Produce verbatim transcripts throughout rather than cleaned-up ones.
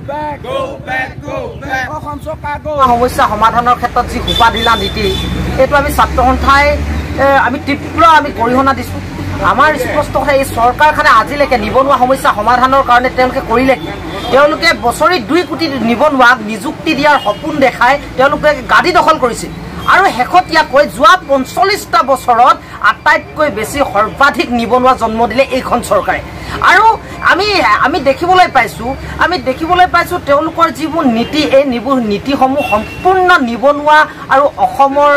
সমস্যা সমাধানৰ ক্ষেত্ৰত যি উপাধিলা নীতি এইটো আমি ছাত্ৰ সন্থাই আমি তীব্ৰ আমি গৰিহণা দিছোঁ। আমাৰ স্পষ্ট কথা এই চৰকাৰখনে আজিলৈকে নিবনুৱা সমস্যা সমাধানৰ কাৰণে তেওঁলোকে কৰিলে কি? তেওঁলোকে বছৰি দুই কোটি নিবনুৱাক নিযুক্তি দিয়াৰ সপোন দেখাই তেওঁলোকে গাদী দখল কৰিছিল আৰু শেহতীয়াকৈ যোৱা পঞ্চল্লিছটা বছৰত আটাইতকৈ বেছি সৰ্বাধিক নিবনুৱা জন্ম দিলে এইখন চৰকাৰে। আৰু আমি আমি দেখিবলৈ পাইছোঁ আমি দেখিবলৈ পাইছোঁ তেওঁলোকৰ যিবোৰ নীতি এই নিবোৰ নীতিসমূহ সম্পূৰ্ণ নিবনুৱা আৰু অসমৰ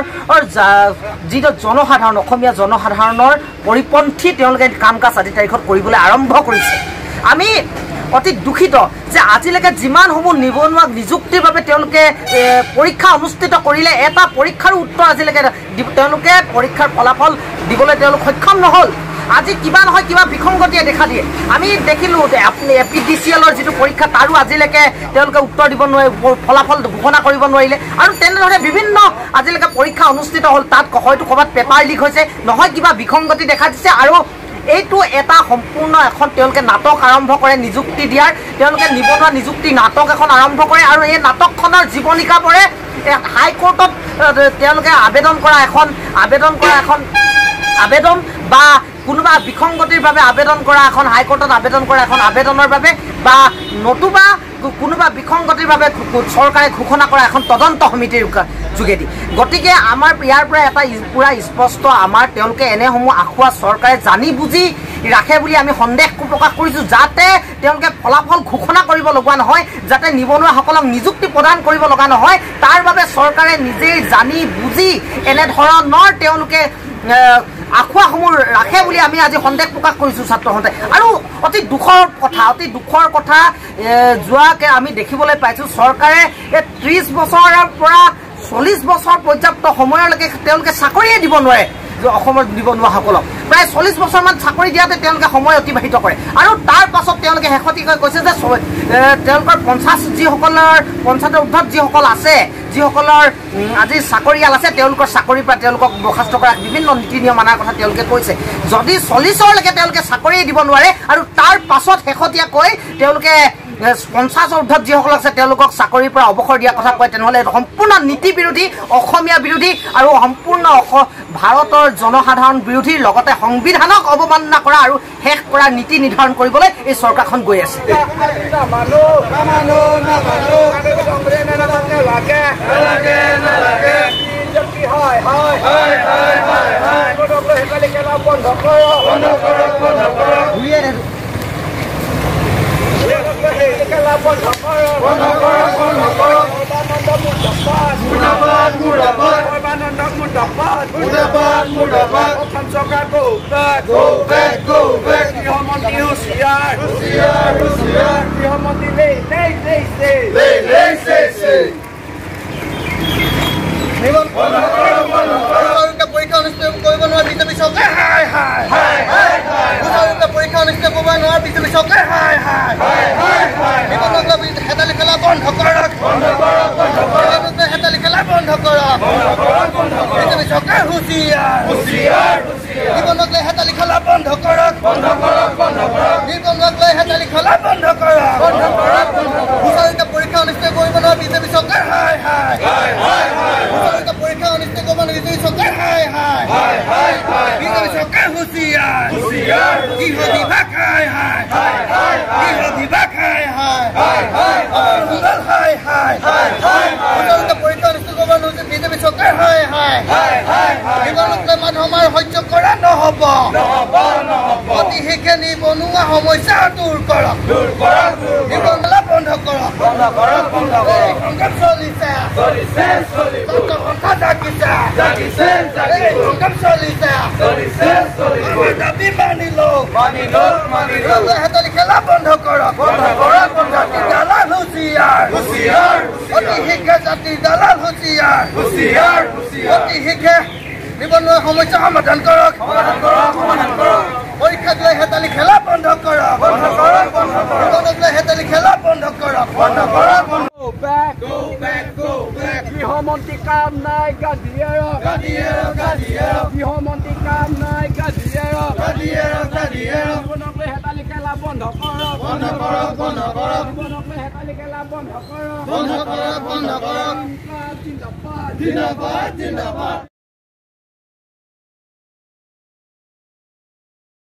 যিটো জনসাধাৰণ অসমীয়া জনসাধাৰণৰ পৰিপন্থী তেওঁলোকে কাম কাজ আজি তাৰিখত কৰিবলৈ আৰম্ভ কৰিছে। আমি অতি দুখিত যে আজিলৈকে যিমানসমূহ নিবনুৱাক নিযুক্তিৰ বাবে তেওঁলোকে পৰীক্ষা অনুষ্ঠিত কৰিলে এটা পৰীক্ষাৰ উত্তৰ আজিলৈকে তেওঁলোকে পৰীক্ষাৰ ফলাফল দিবলৈ তেওঁলোক সক্ষম নহ'ল। আজি কিবা নহয় কিবা বিসংগতিয়ে দেখা দিয়ে। আমি দেখিলোঁ আপুনি এ পি ডি চি এলৰ যিটো পৰীক্ষা তাৰো আজিলৈকে তেওঁলোকে উত্তৰ দিব নোৱাৰে, ফলাফল ঘোষণা কৰিব নোৱাৰিলে আৰু তেনেধৰণে বিভিন্ন আজিলৈকে পৰীক্ষা অনুষ্ঠিত হ'ল। তাত হয়তো ক'ৰবাত পেপাৰ লিক হৈছে, নহয় কিবা বিসংগতি দেখা দিছে। আৰু এইটো এটা সম্পূৰ্ণ এখন তেওঁলোকে নাটক আৰম্ভ কৰে নিযুক্তি দিয়াৰ, তেওঁলোকে নিবনুৱা নিযুক্তি নাটক এখন আৰম্ভ কৰে আৰু এই নাটকখনৰ জীৱনিকা পৰে হাইকোৰ্টত তেওঁলোকে আবেদন কৰা এখন আবেদন কৰা এখন আবেদন বা কোনোবা বিসংগতিৰ বাবে আবেদন কৰা এখন হাইকোৰ্টত আবেদন কৰা এখন আবেদনৰ বাবে বা নতুবা কোনোবা বিসংগতিৰ বাবে চৰকাৰে ঘোষণা কৰা এখন তদন্ত সমিতিৰ যোগেদি। গতিকে আমাৰ ইয়াৰ পৰা এটা পুৰা স্পষ্ট আমাৰ তেওঁলোকে এনেসমূহ আখুৱা চৰকাৰে জানি বুজি ৰাখে বুলি আমি সন্দেহ প্ৰকাশ কৰিছোঁ, যাতে তেওঁলোকে ফলাফল ঘোষণা কৰিব লগা নহয়, যাতে নিবনুৱাসকলক নিযুক্তি প্ৰদান কৰিব লগা নহয়। তাৰ বাবে চৰকাৰে নিজেই জানি বুজি এনেধৰণৰ তেওঁলোকে আখুৱাসমূহ ৰাখে বুলি আমি আজি সন্দেহ প্ৰকাশ কৰিছোঁ ছাত্ৰ সন্থাই। আৰু অতি দুখৰ কথা অতি দুখৰ কথা যোৱাকে আমি দেখিবলৈ পাইছোঁ চৰকাৰে এই ত্ৰিছ বছৰৰ পৰা চল্লিছ বছৰ পৰ্যাপ্ত সময়লৈকে তেওঁলোকে চাকৰিয়ে দিব নোৱাৰে অসমৰ নিবনুৱাসকলক। প্ৰায় চল্লিছ বছৰমান চাকৰি দিয়াতে তেওঁলোকে সময় অতিবাহিত কৰে আৰু তাৰ পাছত তেওঁলোকে শেহতীয়াকৈ কৈছে যে তেওঁলোকৰ পঞ্চাছ যিসকলৰ পঞ্চায়তৰ ঊৰ্ধত যিসকল আছে যিসকলৰ আজি চাকৰিয়াল আছে তেওঁলোকৰ চাকৰিৰ পৰা তেওঁলোকক বৰ্খাস্ত কৰা বিভিন্ন নীতি নিয়ম মানাৰ কথা তেওঁলোকে কৈছে। যদি চল্লিছৰলৈকে তেওঁলোকে চাকৰিয়ে দিব নোৱাৰে আৰু তাৰ পাছত শেহতীয়াকৈ তেওঁলোকে পঞ্চাছৰ ঊৰ্ধত যিসকল আছে তেওঁলোকক চাকৰিৰ পৰা অৱসৰ দিয়াৰ কথা কয়, তেনেহ'লে এইটো সম্পূৰ্ণ নীতি বিৰোধী, অসমীয়া বিৰোধী আৰু সম্পূৰ্ণ ভাৰতৰ জনসাধাৰণ বিৰোধী, লগতে সংবিধানক অৱমাননা কৰা আৰু শেষ কৰা নীতি নিৰ্ধাৰণ কৰিবলৈ এই চৰকাৰখন গৈ আছে। পৰীক্ষা অনুষ্ঠিত কৰিব নোৱাৰা বিজেপি চৰকাৰ হাই হাই পৰীক্ষা অনুষ্ঠিত কৰিব নোৱাৰা বিজেপি চৰকাৰ হাই হাই হেতালি খেলা বন্ধ কৰক, হেতালি খেলা বন্ধ কৰক, বিজেপি চৰকাৰ হুঁচিয়াৰ নিবনুৱাক লৈ হেতালি খেলা বন্ধ কৰক, নিবনুৱাক লৈ হেতালি খেলা বন্ধ কৰক, সুচাৰুৰূপে পৰীক্ষা অনুষ্ঠিত কৰিব নোৱাৰা বিজেপি চৰকাৰ হাই হাই সুচাৰুৰূপে পৰীক্ষা অনুষ্ঠিত কৰিব নোৱাৰা বিজেপি চৰকাৰ হাই হাই বিজেপি চৰকাৰ হুঁচিয়াৰ গৃহ বিভাগ হাই হাই গৃহ বিভাগ হাই হাই হাই হাই সুচাৰুৰূপে পৰীক্ষা অনুষ্ঠিত কৰিব নোৱাৰা বিজেপি চৰকাৰ হাই হাই নিবনুৱাক লৈ মানুহ আমাৰ সহ্য কৰা নহ'ব, অতি শীঘ্ৰে নিবনুৱা সমস্যা দূৰ কৰক, নিবনুৱা বন্ধ কৰক, সংগ্ৰাম চলিছে সংগ্ৰাম চলিছে দাবী মানিলো হেতালি খেলা বন্ধ কৰক, জাতি দালাল হুঁচিয়াৰ অতি শীঘ্ৰে জাতি দালাল হুঁচিয়াৰ অতি শীঘ্ৰে নিবনুৱা সমস্যা সমাধান কৰক, পৰীক্ষাক লৈ হেতালি খেলা বন্ধ কৰক, নিবনুৱাক লৈ হেতালি খেলা বন্ধ কৰক। গৃহমন্ত্ৰী কাম নাই গাদিয়েৰক, গৃহমন্ত্ৰী কাম নাই গাদিয়েৰক, নিবনুৱাক লৈ হেতালি খেলা বন্ধ কৰক। বন্ধ কৰক বন্ধ কৰক বন্ধ কৰক বন্ধ কৰক জিন্দাবাদ জিন্দাবাদ